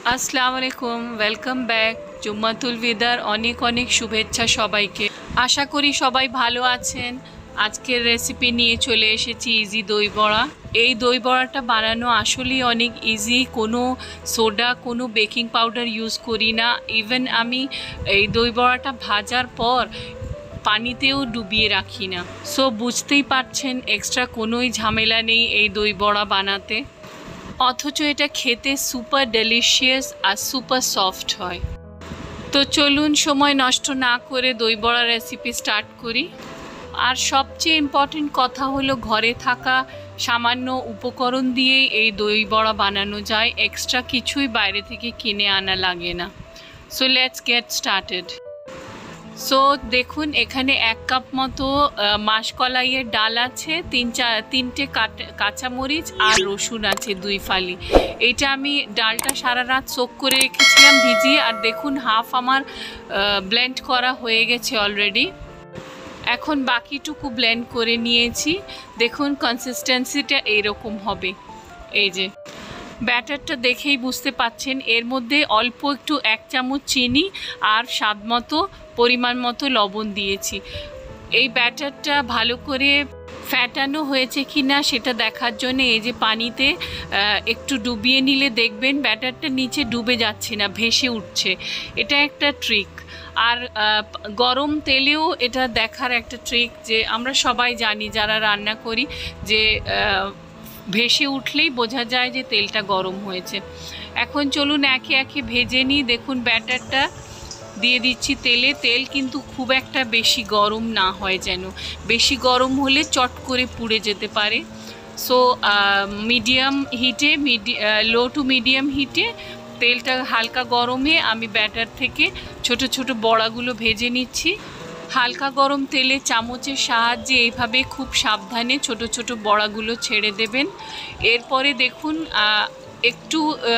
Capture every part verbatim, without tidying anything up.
আসসালামু আলাইকুম, welcome back. জুম্মাতুল বিদার অনেক অনেক শুভেচ্ছা সবাইকে। আশা করি সবাই ভালো আছেন। আজকের রেসিপি নিয়ে চলে এসেছি ইজি দই বড়া। এই দই বড়াটা বানানো আসলেই অনেক ইজি। কোনো সোডা, কোনো বেকিং পাউডার ইউজ করি না। ইভেন আমি এই দই বড়াটা ভাজার পর পানিতেও ডুবিয়ে রাখি না। সো বুঝতেই পারছেন এক্সট্রা কোনোই ঝামেলা নেই এই দই বড়া বানাতে, অথচ এটা খেতে সুপার ডেলিশিয়াস আর সুপার সফট হয়। তো চলুন সময় নষ্ট না করে দই বড়া রেসিপি স্টার্ট করি। আর সবচেয়ে ইম্পর্টেন্ট কথা হলো ঘরে থাকা সামান্য উপকরণ দিয়েই এই দই বড়া বানানো যায়, এক্সট্রা কিছুই বাইরে থেকে কিনে আনা লাগে না। So let's get started. So দেখুন এখানে এক কাপ মতো মাসকলাইয়ের ডাল আছে, তিন চার তিনটে কাঁচামরিচ আর রসুন আছে দুই ফালি। এটা আমি ডালটা সারা রাত সোক করে রেখেছিলাম ভিজিয়ে। আর দেখুন হাফ আমার ব্লেন্ড করা হয়ে গেছে অলরেডি। এখন বাকিটুকু ব্লেন্ড করে নিয়েছি। দেখুন কনসিস্টেন্সিটা এইরকম হবে। এই যে ব্যাটারটা দেখেই বুঝতে পাচ্ছেন এর মধ্যে অল্প একটু এক চামচ চিনি আর স্বাদ মতো পরিমাণ মতো লবণ দিয়েছি। এই ব্যাটারটা ভালো করে ফ্যাটানো হয়েছে কি না সেটা দেখার জন্য এই যে পানিতে একটু ডুবিয়ে নিলে দেখবেন ব্যাটারটা নিচে ডুবে যাচ্ছে না, ভেসে উঠছে। এটা একটা ট্রিক। আর গরম তেলেও এটা দেখার একটা ট্রিক, যে আমরা সবাই জানি যারা রান্না করি যে ভেসে উঠলেই বোঝা যায় যে তেলটা গরম হয়েছে। এখন চলুন একে একে ভেজে নিই। দেখুন ব্যাটারটা দিয়ে দিচ্ছি তেলে। তেল কিন্তু খুব একটা বেশি গরম না হয়, যেন বেশি গরম হলে চট করে পুড়ে যেতে পারে। সো মিডিয়াম হিটে, মিডি লো টু মিডিয়াম হিটে তেলটা হালকা গরমে আমি ব্যাটার থেকে ছোট ছোট বড়াগুলো ভেজে নিচ্ছি। হালকা গরম তেলে চামচের সাহায্যে এইভাবে খুব সাবধানে ছোট ছোট বড়াগুলো ছেড়ে দেবেন। এরপরে দেখুন একটু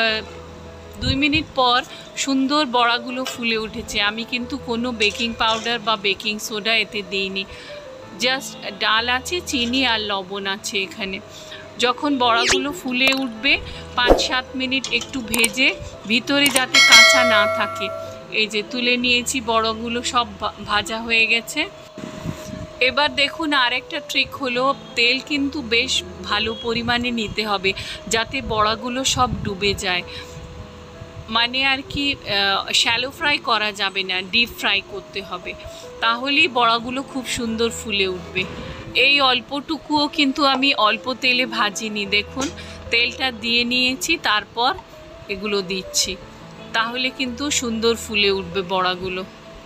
দুই মিনিট পর সুন্দর বড়াগুলো ফুলে উঠেছে। আমি কিন্তু কোনো বেকিং পাউডার বা বেকিং সোডা এতে দিইনি, জাস্ট ডাল আছে, চিনি আর লবণ আছে এখানে। যখন বড়াগুলো ফুলে উঠবে পাঁচ সাত মিনিট একটু ভেজে, ভিতরে যাতে কাঁচা না থাকে। এই যে তুলে নিয়েছি, বড়াগুলো সব ভাজা হয়ে গেছে। এবার দেখুন আরেকটা ট্রিক হলো, তেল কিন্তু বেশ ভালো পরিমাণে নিতে হবে যাতে বড়াগুলো সব ডুবে যায়। মানে আর কি শ্যালো ফ্রাই করা যাবে না, ডিপ ফ্রাই করতে হবে, তাহলেই বড়াগুলো খুব সুন্দর ফুলে উঠবে। এই অল্পটুকুও কিন্তু আমি অল্প তেলে ভাজিনি। দেখুন তেলটা দিয়ে নিয়েছি, তারপর এগুলো দিচ্ছি, তাহলে কিন্তু সুন্দর ফুলে উঠবে বড়াগুলো।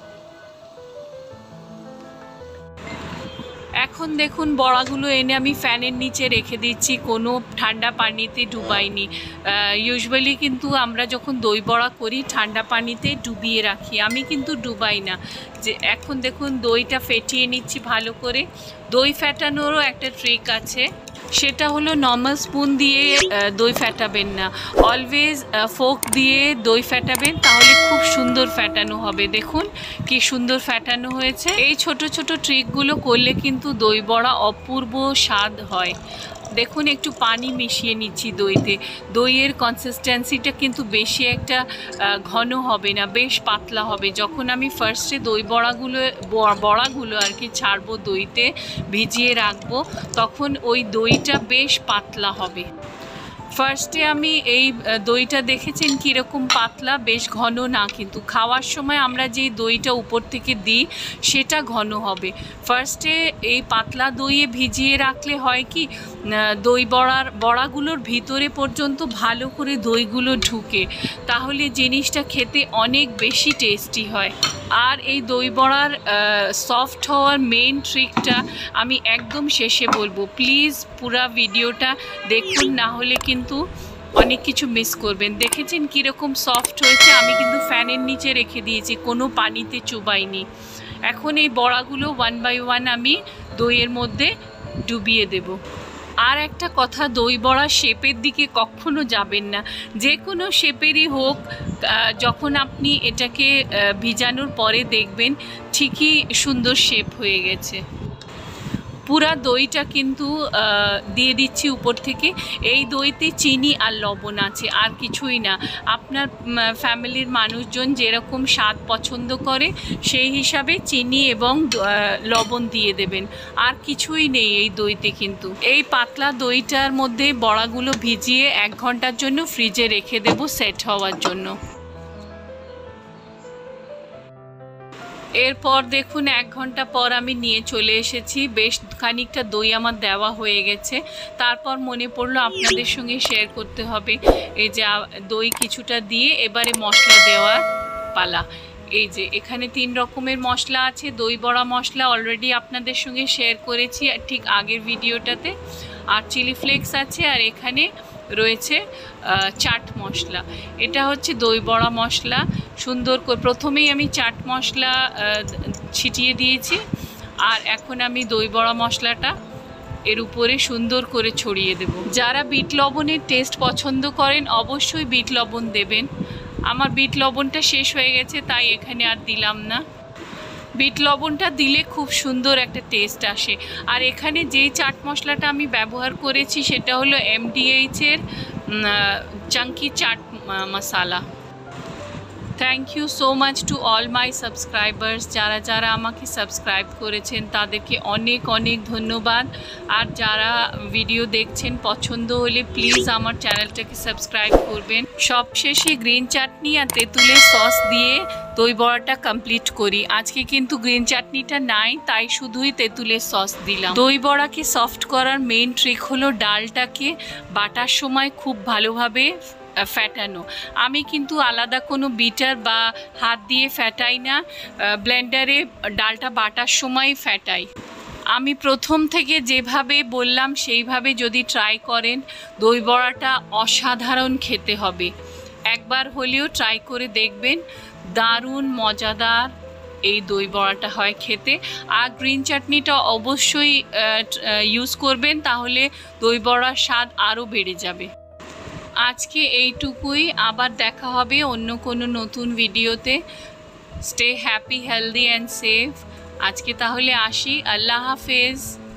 এখন দেখুন বড়াগুলো এনে আমি ফ্যানের নিচে রেখে দিচ্ছি, কোনো ঠান্ডা পানিতে ডুবাইনি। ইউজুয়ালি কিন্তু আমরা যখন দই বড়া করি ঠান্ডা পানিতে ডুবিয়ে রাখি, আমি কিন্তু ডুবাই না। যে এখন দেখুন দইটা ফেটিয়ে নিচ্ছি ভালো করে। দই ফেটানোরও একটা ট্রিক আছে, সেটা হলো নর্মাল স্পুন দিয়ে দই ফেটাবেন না, অলওয়েজ ফোক দিয়ে দই ফেটাবেন, তাহলে খুব সুন্দর ফেটানো হবে। দেখুন কি সুন্দর ফেটানো হয়েছে। এই ছোট ছোট ট্রিকগুলো করলে কিন্তু দই বড়া অপূর্ব স্বাদ হয়। দেখুন একটু পানি মিশিয়ে নিচ্ছি দইতে। দইয়ের কনসিস্টেন্সিটা কিন্তু বেশি একটা ঘন হবে না, বেশ পাতলা হবে। যখন আমি ফার্স্টে দই বড়াগুলো বড়াগুলো আর কি ছাড়বো দইতে ভিজিয়ে রাখবো, তখন ওই দইটা বেশ পাতলা হবে। ফার্স্টে আমি এই দইটা দেখেছেন কীরকম পাতলা, বেশ ঘন না, কিন্তু খাওয়ার সময় আমরা যেই দইটা উপর থেকে দিই সেটা ঘন হবে। ফার্স্টে এই পাতলা দইয়ে ভিজিয়ে রাখলে হয় কি, দই বড়ার বড়াগুলোর ভিতরে পর্যন্ত ভালো করে দইগুলো ঢুকে, তাহলে জিনিসটা খেতে অনেক বেশি টেস্টি হয়। আর এই দই বড়ার সফট হওয়ার মেইন ট্রিকটা আমি একদম শেষে বলবো, প্লিজ পুরো ভিডিওটা দেখুন, না হলে কিন্তু অনেক কিছু মিস করবেন। দেখেছেন কীরকম সফট হয়েছে, আমি কিন্তু ফ্যানের নিচে রেখে দিয়েছি, কোনো পানিতে চুবাইনি। এখন এই বড়াগুলো ওয়ান বাই ওয়ান আমি দইয়ের মধ্যে ডুবিয়ে দেব। আর একটা কথা, দই বড়া শেপের দিকে কখনো যাবেন না, যে কোনো শেপেরই হোক, যখন আপনি এটাকে ভিজানোর পরে দেখবেন ঠিকই সুন্দর শেপ হয়ে গেছে। পুরা দইটা কিন্তু দিয়ে দিচ্ছি উপর থেকে। এই দইতে চিনি আর লবণ আছে, আর কিছুই না। আপনার ফ্যামিলির মানুষজন যেরকম স্বাদ পছন্দ করে সেই হিসাবে চিনি এবং লবণ দিয়ে দেবেন, আর কিছুই নেই এই দইতে। কিন্তু এই পাতলা দইটার মধ্যে বড়াগুলো ভিজিয়ে এক ঘন্টার জন্য ফ্রিজে রেখে দেব সেট হওয়ার জন্য। এরপর দেখুন এক ঘন্টা পর আমি নিয়ে চলে এসেছি। বেশ খানিকটা দই আমার দেওয়া হয়ে গেছে। তারপর মনে পড়লো আপনাদের সঙ্গে শেয়ার করতে হবে। এই যে দই কিছুটা দিয়ে এবারে মশলা দেওয়ার পালা। এই যে এখানে তিন রকমের মশলা আছে। দই বড়া মশলা অলরেডি আপনাদের সঙ্গে শেয়ার করেছি ঠিক আগের ভিডিওটাতে, আর চিলি ফ্লেক্স আছে, আর এখানে রয়েছে চাট মশলা। এটা হচ্ছে দই বড়া মশলা। সুন্দর করে প্রথমেই আমি চাট মশলা ছিটিয়ে দিয়েছি, আর এখন আমি দই বড়া মশলাটা এর উপরে সুন্দর করে ছড়িয়ে দেব। যারা বিট লবণের টেস্ট পছন্দ করেন অবশ্যই বিট লবণ দেবেন। আমার বিট লবণটা শেষ হয়ে গেছে, তাই এখানে আর দিলাম না। বিট লবণটা দিলে খুব সুন্দর একটা টেস্ট আসে। আর এখানে যেই চাট মশলাটা আমি ব্যবহার করেছি সেটা হলো এমডিএইচের chunky chaat masala. Thank you so much to all my subscribers. যারা যারা আমাকে সাবস্ক্রাইব করেছেন তাদেরকে অনেক অনেক ধন্যবাদ। আর যারা ভিডিও দেখছেন পছন্দ হলে প্লিজ আমার চ্যানেলটাকে সাবস্ক্রাইব করবেন। সবশেষে গ্রিন চাটনি আর তেঁতুলের সস দিয়ে দই বড়াটা কমপ্লিট করি। আজকে কিন্তু গ্রিন চাটনিটা নাই, তাই শুধুই তেঁতুলের সস দিলাম। দই বড়াকে সফট করার মেন ট্রিক হলো ডালটাকে বাটার সময় খুব ভালোভাবে ফ্যাটানো। আমি কিন্তু আলাদা কোনো বিটার বা হাত দিয়ে ফ্যাটাই না, ব্লেন্ডারে ডালটা বাটার সময় ফ্যাটাই। আমি প্রথম থেকে যেভাবে বললাম সেইভাবে যদি ট্রাই করেন দই বড়াটা অসাধারণ খেতে হবে। একবার হলেও ট্রাই করে দেখবেন, দারুণ মজাদার এই দই বড়াটা হয় খেতে। আর গ্রিন চাটনিটা অবশ্যই ইউজ করবেন, তাহলে দই বড়ার স্বাদ আরও বেড়ে যাবে। আজকে এইটুকুই, আবার দেখা হবে অন্য কোনো নতুন ভিডিওতে। Stay happy, healthy and safe. আজকে তাহলে আসি, আল্লাহ হাফেজ।